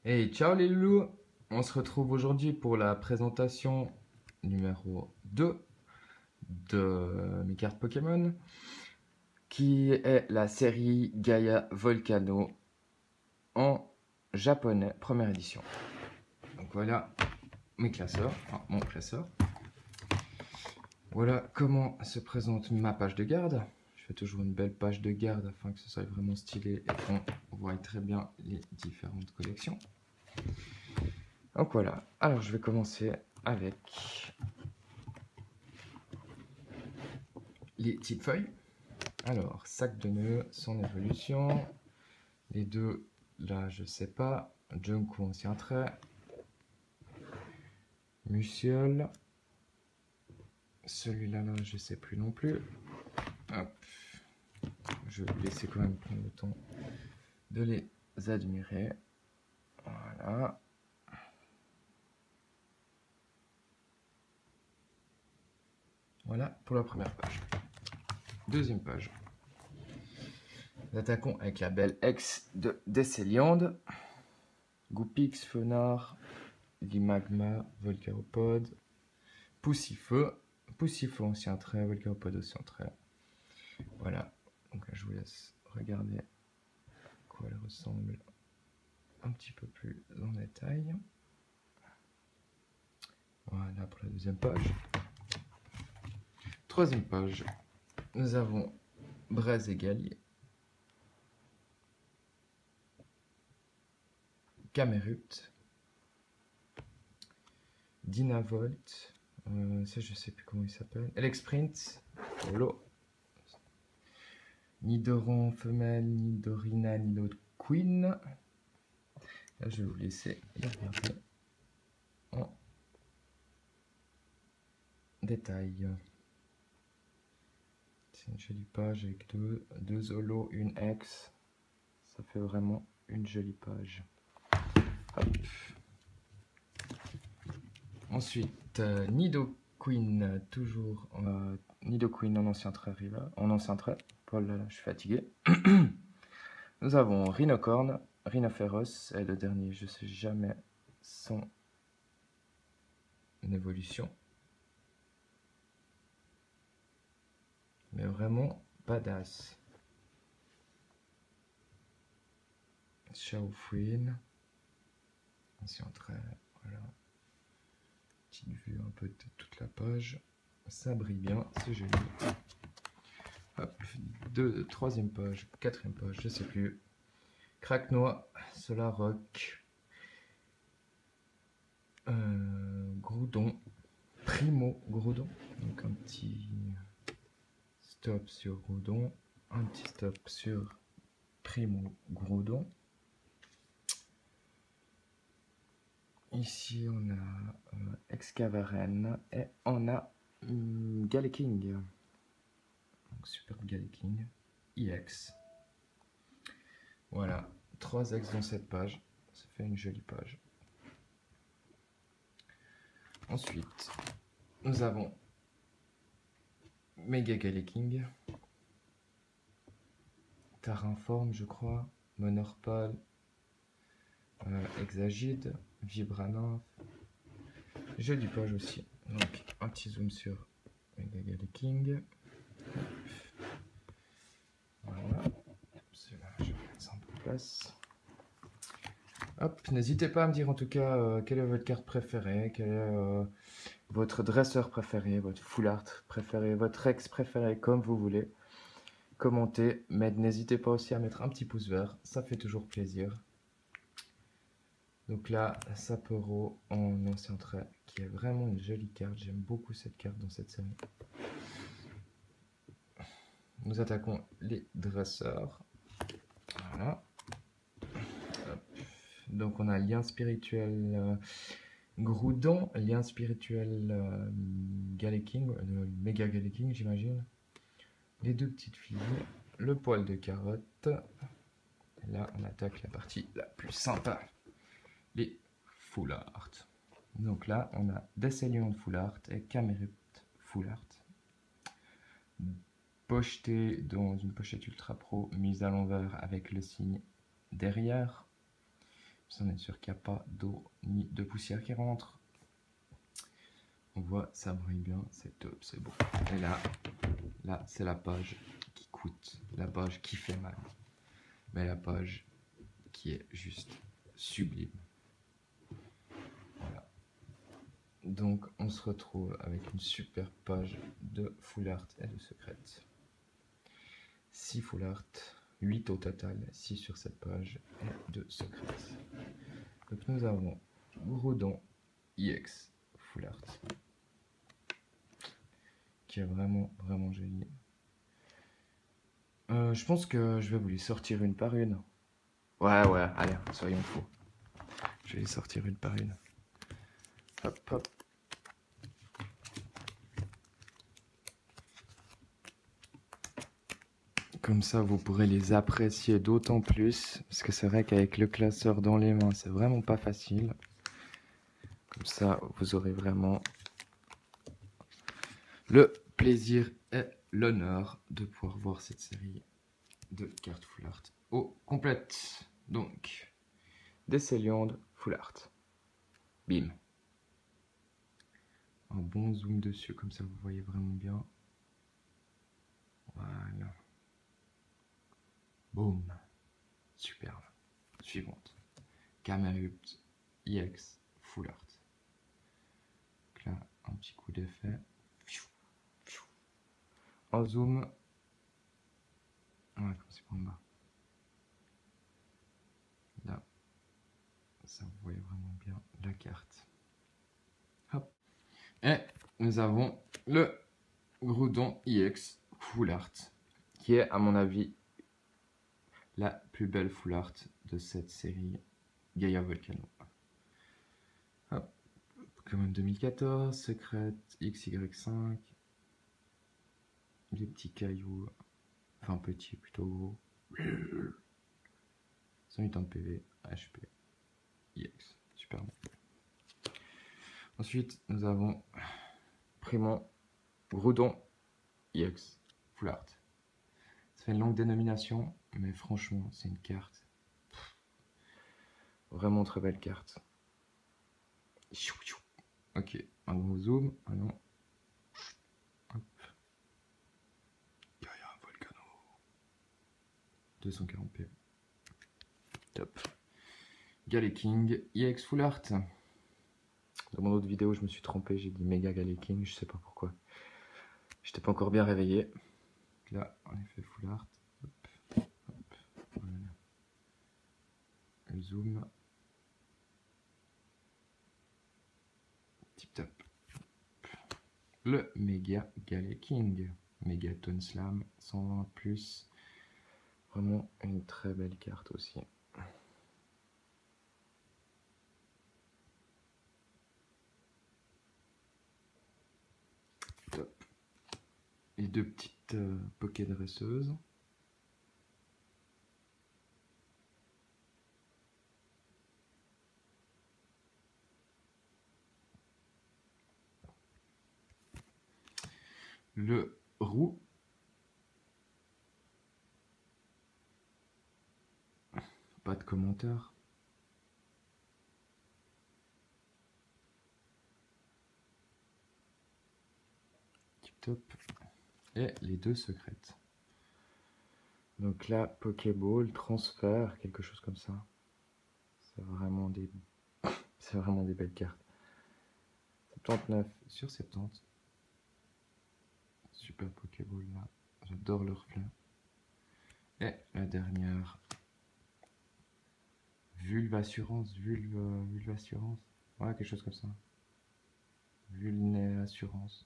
Hey, ciao les loulous! On se retrouve aujourd'hui pour la présentation numéro 2 de mes cartes Pokémon, qui est la série Gaia Volcano en japonais, première édition. Donc voilà mes classeurs, enfin mon classeur. Voilà comment se présente ma page de garde. Je fais toujours une belle page de garde afin que ce soit vraiment stylé et qu'on voit très bien les différentes collections. Donc voilà, alors je vais commencer avec les petites feuilles. Alors, sac de nœuds, son évolution. Les deux, là, je sais pas. Junko, ancien trait. Musiole. Celui-là, là, je sais plus non plus. Hop. Je vais laisser quand même prendre le temps de les admirer. Voilà. Voilà pour la première page. Deuxième page. Nous attaquons avec la belle ex de Décéliande. Goupix, Fenard, Limagma, Volcaropode, Poussifeu, Poussifeu ancien trait, Volcaropode ancien trait. Voilà, donc là je vous laisse regarder à quoi elle ressemble un petit peu plus en détail. Voilà pour la deuxième page. Troisième page, nous avons Braise et Gallier, Camerupt, Dynavolt, ça je sais plus comment il s'appelle, Elexprint, Holo, Nidoran femelle, Nidorina, Nidoqueen. Là je vais vous laisser les regarder en détail. C'est une jolie page avec deux holos, une ex. Ça fait vraiment une jolie page. Hop. Ensuite, Nidoqueen, toujours Nidoqueen en ancien trait, en ancien trait. Oh là là, je suis fatigué. Nous avons Rhinocorn, Rhinophéros, et le dernier, je sais jamais son évolution. Mais vraiment badass. Shaofuin, ancien trait, voilà. Petite vue un peu de toute la page. Ça brille bien, c'est joli. Hop, troisième page, quatrième page, je sais plus. Craquenois, Solarrock, Groudon, Primo Groudon. Donc un petit stop sur Groudon, un petit stop sur Primo Groudon. Ici on a Excavaren et on a Galeking. Donc Super Galeking, EX. Voilà, 3 ex dans cette page, ça fait une jolie page. Ensuite, nous avons Mega Galeking, Tarinform je crois, Monorpal, Exagide, Vibranymph, jolie page aussi. Donc un petit zoom sur Mega Galeking. Voilà, celui-là je vais mettre ça en place. Hop, n'hésitez pas à me dire en tout cas quelle est votre carte préférée, quel est votre dresseur préféré, votre full art préféré, votre ex préféré, comme vous voulez. Commentez, mais n'hésitez pas aussi à mettre un petit pouce vert, ça fait toujours plaisir. Donc là, Sapporo en ancien trait, qui est vraiment une jolie carte, j'aime beaucoup cette carte dans cette série. Nous attaquons les dresseurs. Voilà. Donc on a lien spirituel Groudon, lien spirituel Galeking, Mega Galeking j'imagine. Les deux petites filles, le poil de carotte. Et là on attaque la partie la plus sympa, les full art. Donc là on a Décéliande full art et Camerupt full art. Pocheté dans une pochette ultra pro mise à l'envers avec le signe derrière. Ça, on est sûr qu'il n'y a pas d'eau ni de poussière qui rentre. On voit, ça brille bien, c'est top, c'est beau. Et là, c'est la page qui coûte, la page qui fait mal. Mais la page qui est juste sublime. Voilà. Donc, on se retrouve avec une super page de full art et de secrète. 6 full art, 8 au total, 6 sur cette page et 2 secrètes. Donc, nous avons Groudon EX full art, qui est vraiment joli. Je pense que je vais vous les sortir une par une. Ouais, allez, soyons fous. Je vais les sortir une par une. Hop, hop. Comme ça, vous pourrez les apprécier d'autant plus. Parce que c'est vrai qu'avec le classeur dans les mains, c'est vraiment pas facile. Comme ça, vous aurez vraiment le plaisir et l'honneur de pouvoir voir cette série de cartes full art au complète. Donc, Desceliande full art. Bim. Un bon zoom dessus, comme ça vous voyez vraiment bien. Voilà. Boum. Superbe. Suivante. Camerupt EX full art. Donc là, un petit coup d'effet. En zoom. Ouais, comme c'est en bas. Là. Ça, vous voyez vraiment bien la carte. Hop. Et nous avons le Groudon EX full art, qui est, à mon avis, la plus belle full art de cette série Gaia Volcano. Hop. Pokémon 2014, secrète, XY5, des petits cailloux, enfin petits, plutôt gros. 180 de PV, HP, EX, super bon. Ensuite, nous avons Primon Groudon EX full art. Ça fait une longue dénomination, mais franchement, c'est une carte. Vraiment très belle carte. Ok, un gros zoom. Ah non. Hop. Gaia Volcano. 240p. Top. Galeking EX full art. Dans mon autre vidéo, je me suis trompé, j'ai dit méga Galeking, je sais pas pourquoi. J'étais pas encore bien réveillé. Là, en effet, full art. Hop, hop, voilà. Le zoom. Tip top. Le méga Galeking. Mégaton Slam, 120 plus. Vraiment une très belle carte aussi. Top. Et deux petites poké dresseuses. Le roux. Pas de commentaire. Tip top. Et les deux secrètes. Donc là, Pokéball, transfert, quelque chose comme ça. C'est vraiment des belles cartes. 79 sur 70. Super Pokéball là. J'adore le reflet. Et la dernière. Vulvassurance. Vulvassurance. Ouais, quelque chose comme ça. Vulnéassurance.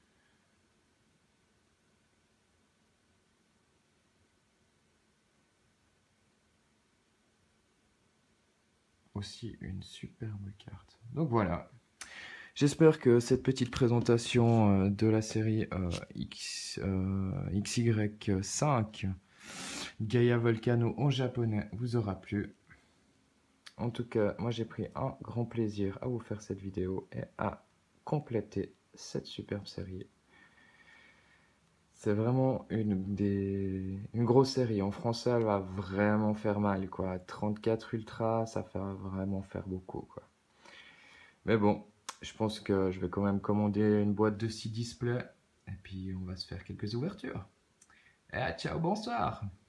Aussi une superbe carte. Donc voilà. J'espère que cette petite présentation de la série XY5 Gaia Volcano en japonais vous aura plu. En tout cas, moi j'ai pris un grand plaisir à vous faire cette vidéo et à compléter cette superbe série. C'est vraiment une grosse série. En français, elle va vraiment faire mal, quoi. 34 Ultra, ça va vraiment faire beaucoup, quoi. Mais bon, je pense que je vais quand même commander une boîte de 6 displays. Et puis, on va se faire quelques ouvertures. Et ciao, bonsoir!